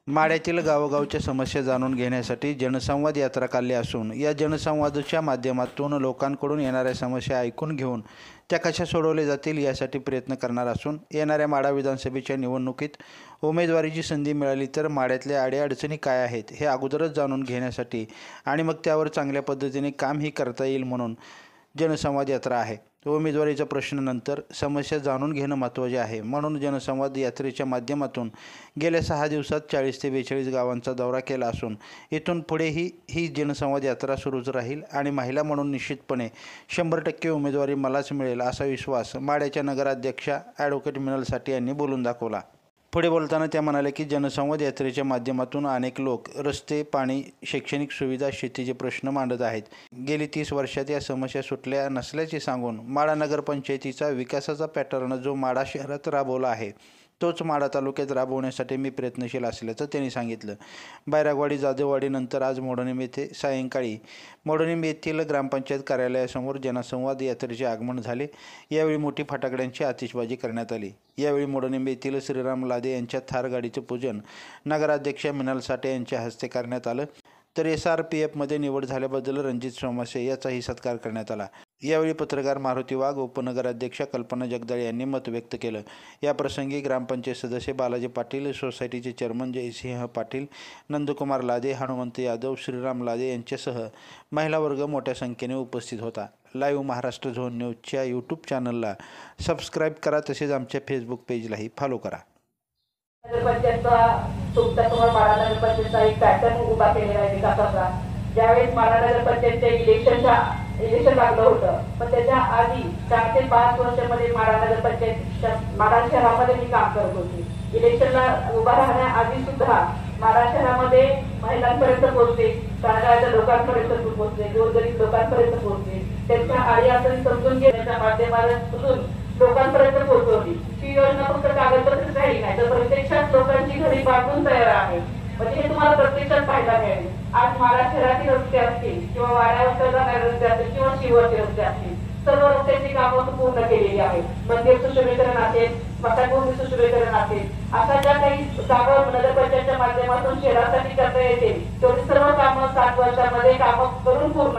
माढ्यातील गावोगावच्या समस्या जाणून घेण्यासाठी जनसंवाद यात्रा काढली असून या जनसंवादाच्या माध्यमातून लोकांकडून येणाऱ्या समस्या ऐकून घेऊन त्या कशा सोडवल्या जातील यासाठी प्रयत्न करणार असून येणाऱ्या माढा विधानसभेच्या निवडणुकीत उमेदवारीची संधी मिळाली तर माढ्यातल्या अडीअडचणी काय आहेत हे अगोदरच जाणून घेण्यासाठी आणि मग त्यावर चांगल्या पद्धतीने कामही करता येईल म्हणून जनसंवाद यात्रा आहे। उमेदवारीचा प्रश्न नंतर समस्या जाणून घेणं महत्त्वाचे आहे म्हणून जनसंवाद यात्रेच्या माध्यमातून गेल्या 6 दिवसात 40 ते 42 गावांचा दौरा केला असून इथून पुढेही ही जनसंवाद यात्रा सुरूच राहील आणि महिला म्हणून निश्चितपणे 100% उमेदवारी मलाच मिळेल असा विश्वास माढ्याच्या नगराध्यक्षा ॲडव्होकेट मिनल साठे यांनी बोलून दाखवला। पुढे बोलताना त्या म्हणाल्या की जनसंवाद यात्रेच्या माध्यमातून अनेक लोक रस्ते, पाणी, शैक्षणिक सुविधा, शेतीचे प्रश्न मांडत आहेत। गेली 30 वर्षात या समस्या सुटल्या नसल्याचे सांगून माढा नगरपंचायतीचा विकासाचा पॅटर्न जो माढा शहरात राबवला आहे तोच माढा तालुक्यात राबवण्यासाठी मी प्रयत्नशील असल्याचं त्यांनी सांगितलं। बैरागवाडी, जाधववाडीनंतर आज मोडणीम येथे सायंकाळी मोडणीम येथील ग्रामपंचायत कार्यालयासमोर जनसंवाद यात्रेचे आगमन झाले। यावेळी मोठी फटाकड्यांची आतिषबाजी करण्यात आली। यावेळी मोडणीम येथील श्रीराम लादे यांच्या थार गाडीचं पूजन नगराध्यक्षा मिनल साठे यांच्या हस्ते करण्यात आलं तर SRPFमध्ये निवड झाल्याबद्दल रणजित सोमासे याचाही सत्कार करण्यात आला। यावेळी पत्रकार मारुती वाघ, उपनगराध्यक्षा कल्पना जगदाळे यांनी मत व्यक्त केलं। या प्रसंगी ग्रामपंचायत सदस्य बालाजी पाटील, सोसायटीचे चेअरमन जयसिंह पाटील, नंदकुमार लादे, हनुमंत यादव, श्रीराम लादे यांच्यासह महिला वर्ग मोठ्या संख्येने उपस्थित होता। लाईव्ह महाराष्ट्र झोन न्यूजच्या यूट्यूब चॅनलला सबस्क्राईब करा, तसेच आमच्या फेसबुक पेजलाही फॉलो करा। तुमच्यासमोर माढा नगरपंचायतचा एक पॅटर्न उभा केलेला आहे विकासाचा। ज्यावेळेस माढा नगरपंचायतच्या इलेक्शन लागलं होतं, पण त्याच्या आधी 4 ते 5 वर्षांमध्ये माढा नगरपंचायत माढा शहरामध्ये मी काम करत होते। इलेक्शनला उभा राहण्याआधी सुद्धा माढा शहरामध्ये महिलांपर्यंत पोहोचते, तळागाळाच्या लोकांपर्यंत पोहोचते, गोरगरीब लोकांपर्यंत पोहोचते, त्यांच्या अडीअडचणी समजून घेण्याच्या माध्यमातून लोकांपर्यंत पोहोचवली। ही योजना फक्त कागदपत्रच राहिली नाही तर प्रत्यक्षात लोकांची घरी बांधून तयार आहे, म्हणजे हे तुम्हाला प्रत्यक्षात पाहायला मिळेल। आज माढा शहरातील रस्ते असतील किंवा वाड्यावरचे जाणारे रस्ते असतील किंवा शिवरचे रस्ते असतील, सर्व रस्त्यांची कामं पूर्ण केलेली आहेत। मंदिर सुशोभीकरण असेल, स्मशानभूमी सुशोभीकरण असेल, अशा ज्या काही कामं नगरपंचायतच्या माध्यमातून शहरासाठी करता येतील तेवढी सर्व कामं 7 वर्षांमध्ये कामं करून पूर्ण